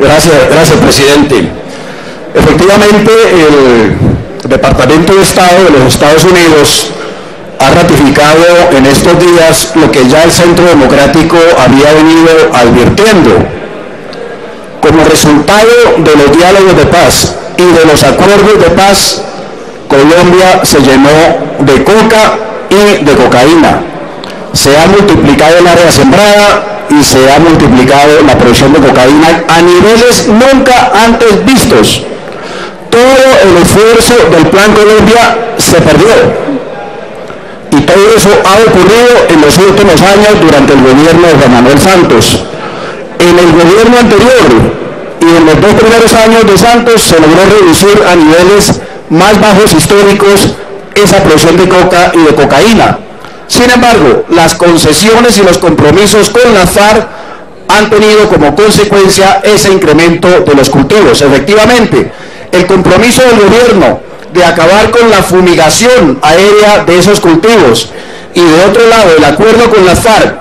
Gracias, presidente. Efectivamente, el Departamento de Estado de los Estados Unidos ha ratificado en estos días lo que ya el Centro Democrático había venido advirtiendo. Como resultado de los diálogos de paz y de los acuerdos de paz, Colombia se llenó de coca y de cocaína. Se ha multiplicado el área sembrada y se ha multiplicado la producción de cocaína a niveles nunca antes vistos. Todo el esfuerzo del Plan Colombia se perdió. Y todo eso ha ocurrido en los últimos años durante el gobierno de Juan Manuel Santos. En el gobierno anterior y en los 2 primeros años de Santos se logró reducir a niveles más bajos históricos esa producción de coca y de cocaína. Sin embargo, las concesiones y los compromisos con la FARC han tenido como consecuencia ese incremento de los cultivos. Efectivamente, el compromiso del gobierno de acabar con la fumigación aérea de esos cultivos y de otro lado el acuerdo con la FARC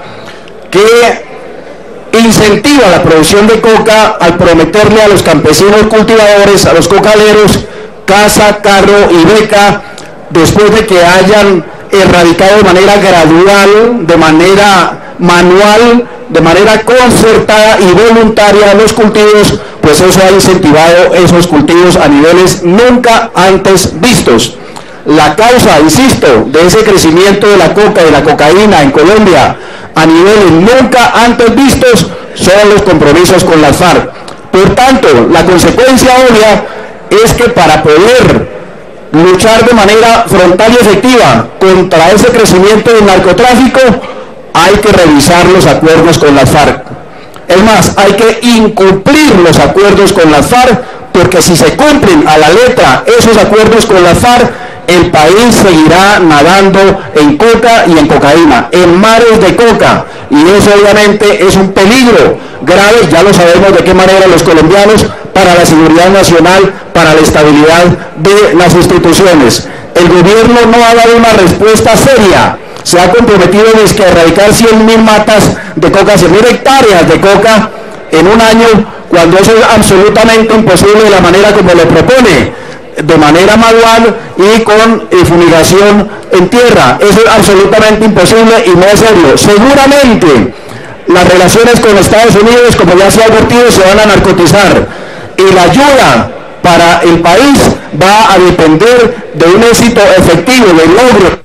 que incentiva la producción de coca al prometerle a los campesinos cultivadores, a los cocaleros, casa, carro y beca después de que hayan erradicado de manera gradual, de manera manual, de manera concertada y voluntaria los cultivos, pues eso ha incentivado esos cultivos a niveles nunca antes vistos. La causa, insisto, de ese crecimiento de la coca y de la cocaína en Colombia a niveles nunca antes vistos son los compromisos con las FARC. Por tanto, la consecuencia obvia es que para poder luchar de manera frontal y efectiva contra ese crecimiento del narcotráfico hay que revisar los acuerdos con las FARC. Es más, hay que incumplir los acuerdos con las FARC, porque si se cumplen a la letra esos acuerdos con las FARC, el país seguirá nadando en coca y en cocaína, en mares de coca, y eso obviamente es un peligro grave, ya lo sabemos de qué manera los colombianos, para la seguridad nacional, para la estabilidad de las instituciones. El gobierno no ha dado una respuesta seria. Se ha comprometido a erradicar 100.000 matas de coca, 100.000 hectáreas de coca en un año, cuando eso es absolutamente imposible de la manera como lo propone, de manera manual y con fumigación en tierra. Eso es absolutamente imposible y no es serio. Seguramente las relaciones con Estados Unidos, como ya se ha advertido, se van a narcotizar y la ayuda para el país va a depender de un éxito efectivo, del logro.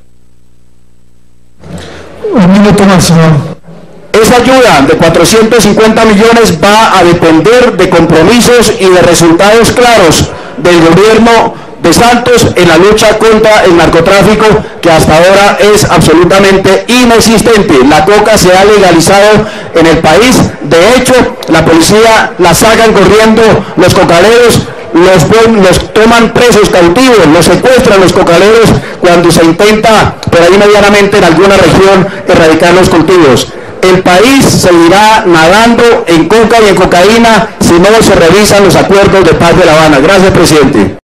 Un minuto más, señor. Esa ayuda de 450 millones va a depender de compromisos y de resultados claros del gobierno de Santos en la lucha contra el narcotráfico, que hasta ahora es absolutamente inexistente. La coca se ha legalizado en el país. De hecho, la policía la sacan corriendo, los cocaleros los toman presos, cautivos, los secuestran los cocaleros cuando se intenta por ahí medianamente en alguna región erradicar los cultivos. El país seguirá nadando en coca y en cocaína si no se revisan los acuerdos de paz de La Habana. Gracias, presidente.